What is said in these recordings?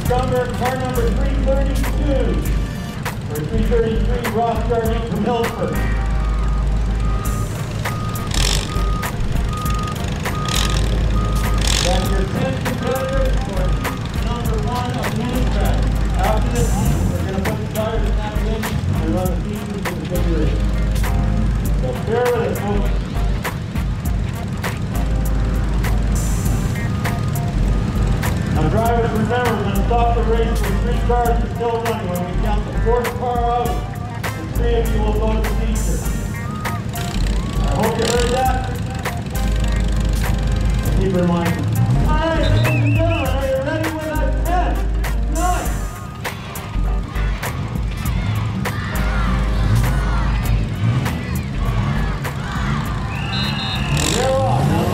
Stronger car number 332. Or 333, Ross starting from Milford. That's your 10 competitors for number 1 of the unit track. After this heat, we're going to put the tires in that in and run the features of the configuration. So bear with us, folks. Now drivers, remember, we're going to stop the race with 3 cars are still running. When we count the 4th car out, the 3 of you will go to the feature. I hope you heard that. Keep reminding. Alright, ladies and gentlemen, are you ready with that 10, 9? They're off. Now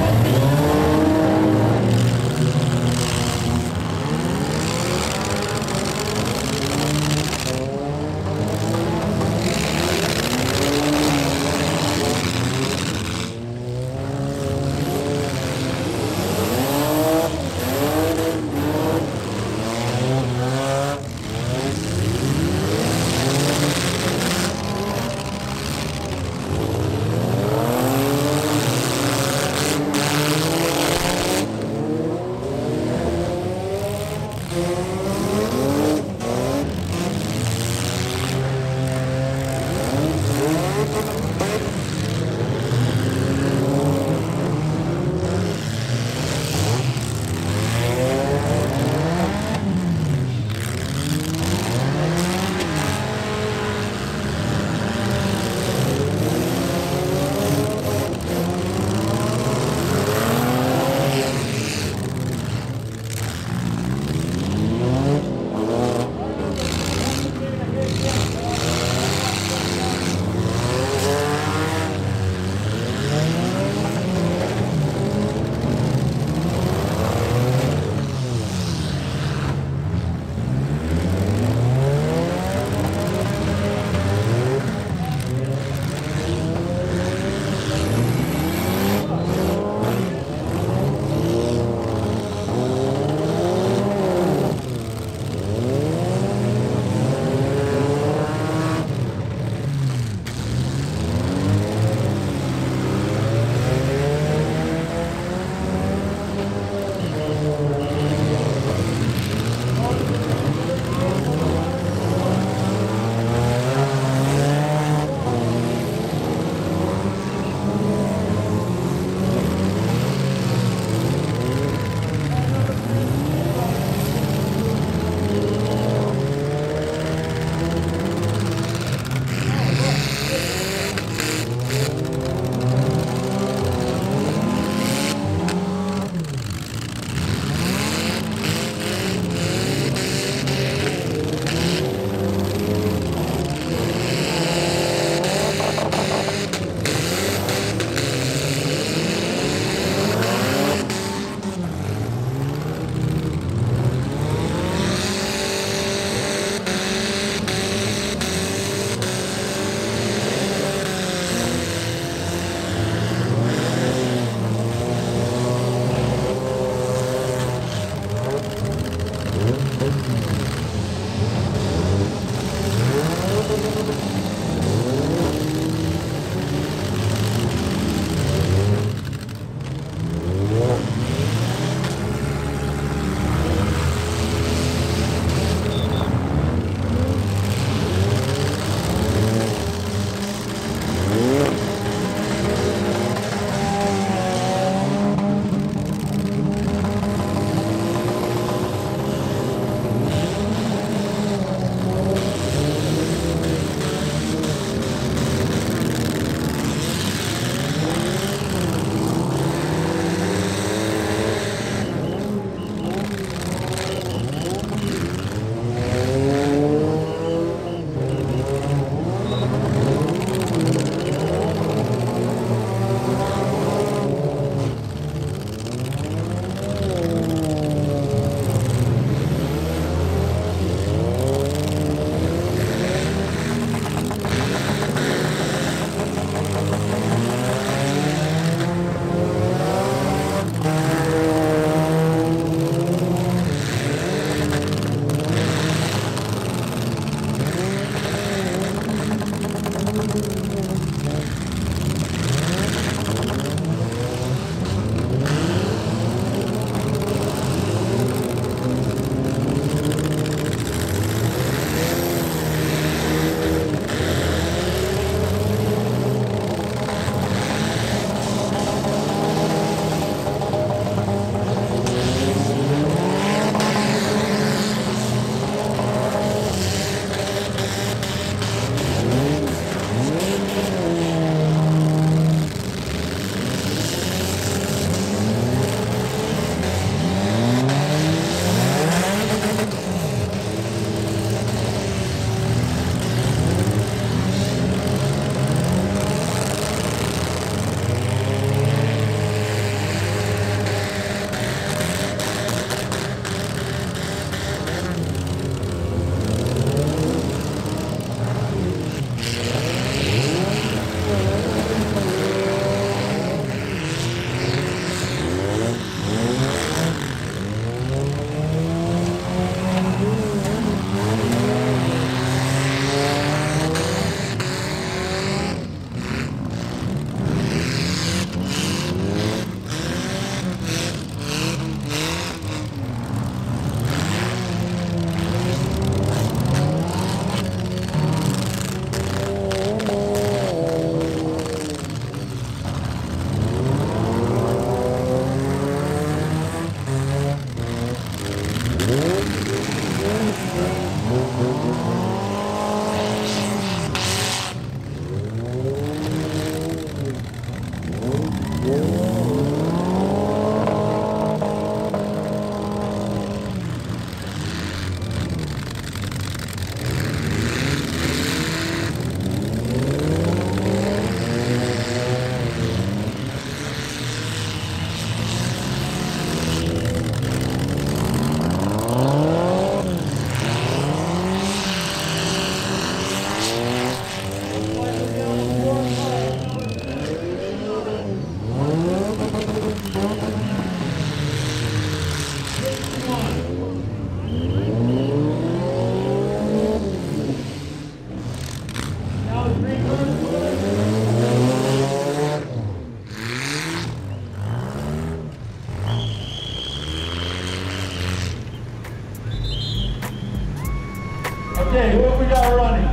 Okay, who have we got running?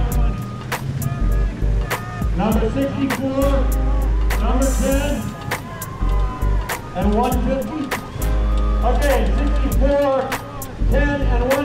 Number 64, number 10, and 150. Okay, 64, 10, and 150.